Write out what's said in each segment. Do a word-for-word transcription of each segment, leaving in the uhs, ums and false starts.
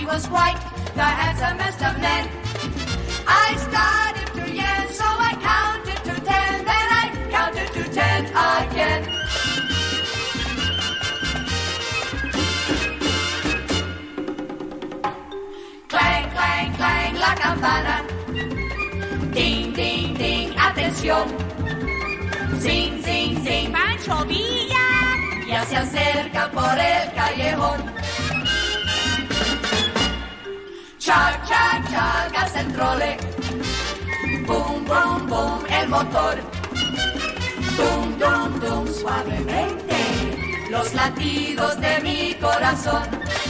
was quite the handsomest of men. I started to yell, so I counted to ten, then I counted to ten again. Clang, clang, clang, la campana. Ding, ding, ding, atención. Zing, zing, zing, Pancho Villa. ya se acerca por el callejón. Chag, chag, chag, hasta el trole. Boom, boom, boom, el motor. Dum, dum, dum, suavemente los latidos de mi corazón.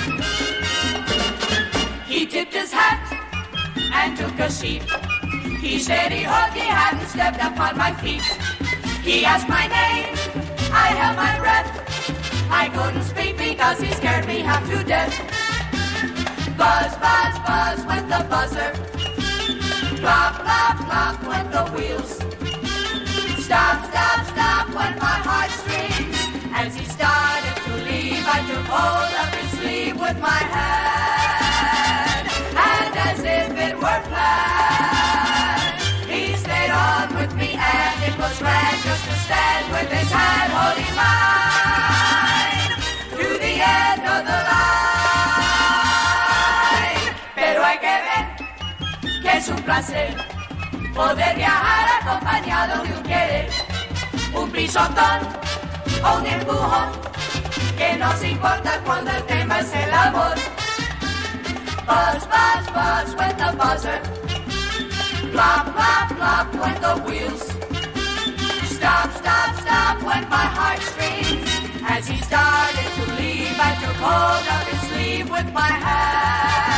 He tipped his hat and took a seat. He said he hoped he hadn't stepped upon my feet. He asked my name, I held my breath. I couldn't speak because he scared me half to death. Buzz, buzz, buzz went the buzzer. Plop, plop, plop went the wheels. Stop, stop, stop went my heartstrings. As he started to leave, I took hold of his sleeve with my hand. And as if it were planned, he stayed on with me, and it was grand just to stand with his hand holding mine to the end of the line. Pero hay que ver que es un placer poder viajar acompañado de un querer, un pisotón o un empujón, que nos importa cuando el tema es el amor. Buzz, buzz, buzz went the buzzer. Plop, plop, plop went the wheels. Stop, stop, stop went my heartstrings. As he started to leave, I took hold of his sleeve with my hand.